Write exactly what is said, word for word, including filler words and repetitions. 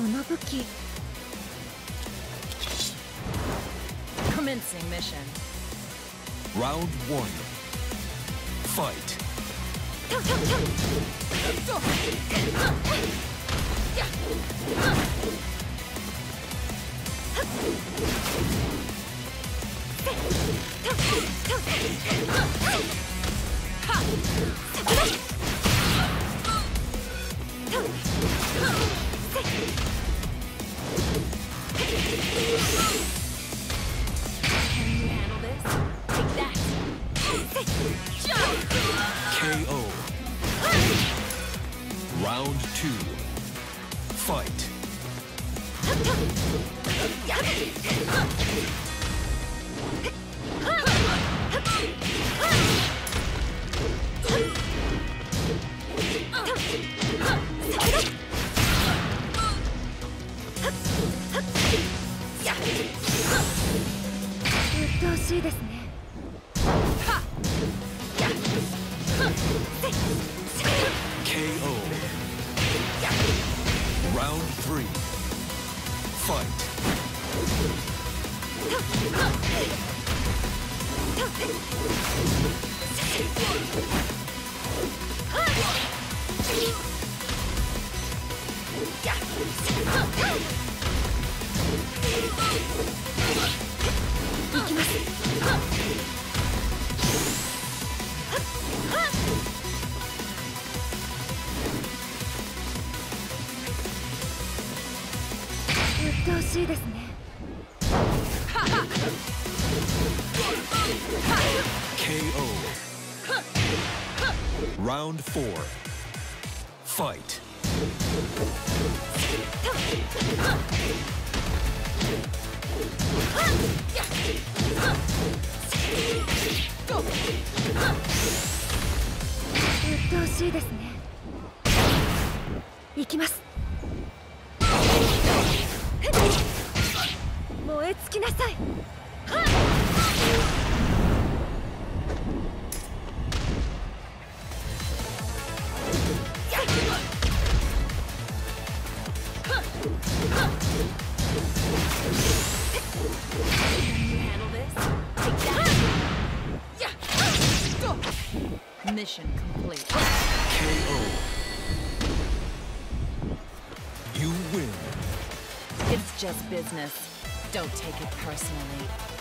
の武器。 Commencing mission. Round one. Fight. K O. Round two. Fight. うっとうしいですね。 K O. Round three. Fight. うっとうしいですね。 K O. Round four. Fight. うっとうしいですね。行きます。燃え尽きなさい。 Mission complete. K O. You win. It's just business. Don't take it personally.